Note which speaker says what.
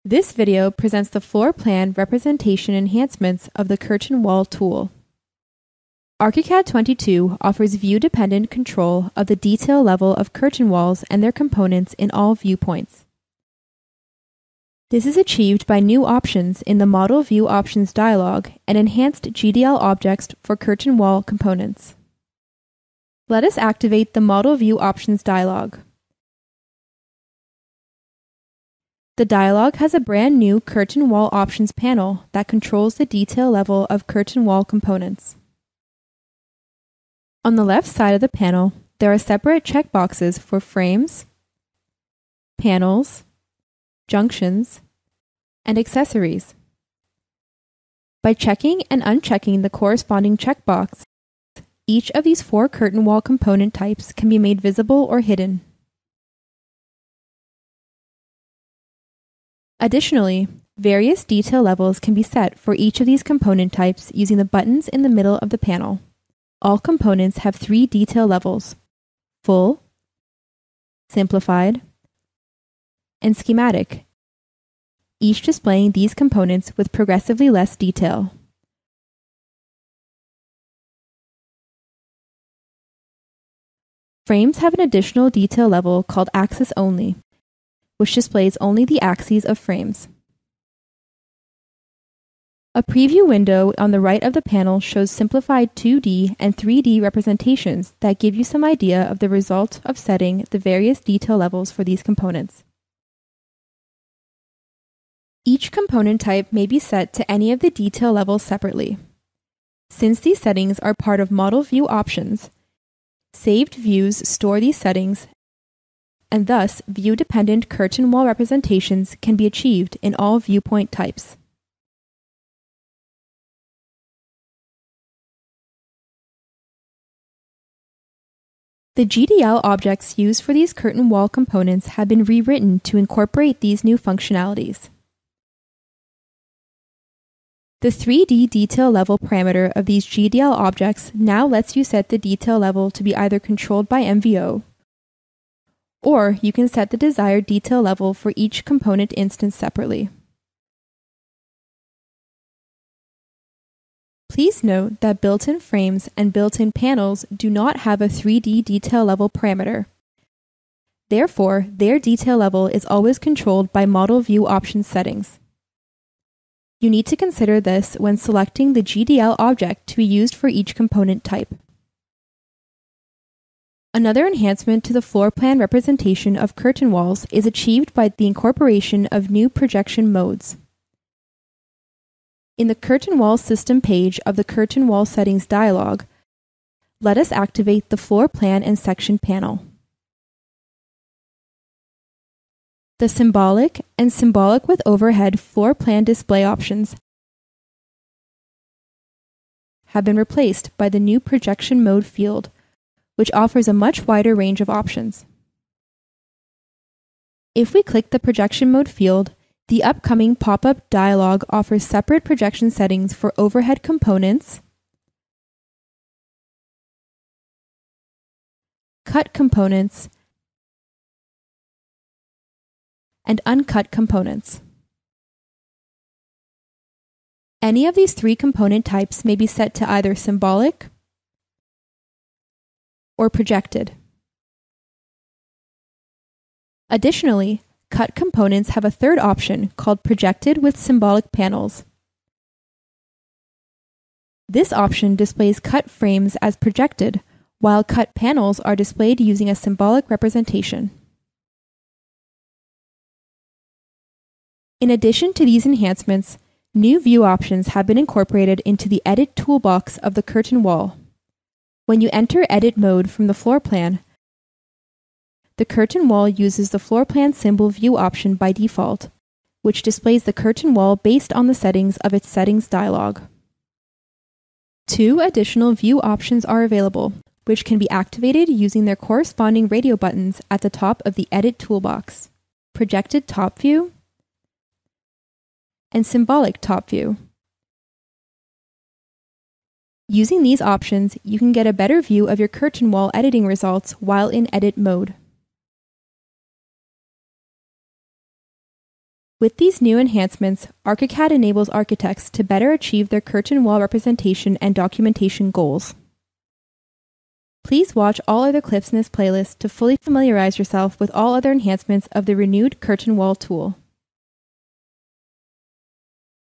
Speaker 1: This video presents the floor plan representation enhancements of the curtain wall tool. ARCHICAD 22 offers view-dependent control of the detail level of curtain walls and their components in all viewpoints. This is achieved by new options in the Model View Options dialog and enhanced GDL objects for curtain wall components. Let us activate the Model View Options dialog. The dialog has a brand new Curtain Wall Options panel that controls the detail level of curtain wall components. On the left side of the panel, there are separate checkboxes for frames, panels, junctions, and accessories. By checking and unchecking the corresponding checkbox, each of these four curtain wall component types can be made visible or hidden. Additionally, various detail levels can be set for each of these component types using the buttons in the middle of the panel. All components have three detail levels: full, simplified, and schematic, each displaying these components with progressively less detail. Frames have an additional detail level called Axis Only, which displays only the axes of frames. A preview window on the right of the panel shows simplified 2D and 3D representations that give you some idea of the result of setting the various detail levels for these components. Each component type may be set to any of the detail levels separately. Since these settings are part of Model View Options, saved views store these settings, and thus view-dependent curtain wall representations can be achieved in all viewpoint types. The GDL objects used for these curtain wall components have been rewritten to incorporate these new functionalities. The 3D detail level parameter of these GDL objects now lets you set the detail level to be either controlled by MVO, or you can set the desired detail level for each component instance separately. Please note that built-in frames and built-in panels do not have a 3D detail level parameter. Therefore, their detail level is always controlled by Model View Options settings. You need to consider this when selecting the GDL object to be used for each component type. Another enhancement to the floor plan representation of curtain walls is achieved by the incorporation of new projection modes. In the Curtain Wall System page of the Curtain Wall Settings dialog, let us activate the Floor Plan and Section panel. The Symbolic and Symbolic with Overhead floor plan display options have been replaced by the new Projection Mode field, which offers a much wider range of options. If we click the Projection Mode field, the upcoming pop-up dialog offers separate projection settings for overhead components, cut components, and uncut components. Any of these three component types may be set to either symbolic or projected. Additionally, cut components have a third option called Projected with Symbolic Panels. This option displays cut frames as projected, while cut panels are displayed using a symbolic representation. In addition to these enhancements, new view options have been incorporated into the Edit toolbox of the curtain wall. When you enter Edit mode from the floor plan, the curtain wall uses the floor plan symbol view option by default, which displays the curtain wall based on the settings of its settings dialog. Two additional view options are available, which can be activated using their corresponding radio buttons at the top of the Edit toolbox: Projected Top View and Symbolic Top View. Using these options, you can get a better view of your curtain wall editing results while in Edit mode. With these new enhancements, ARCHICAD enables architects to better achieve their curtain wall representation and documentation goals. Please watch all other clips in this playlist to fully familiarize yourself with all other enhancements of the renewed curtain wall tool.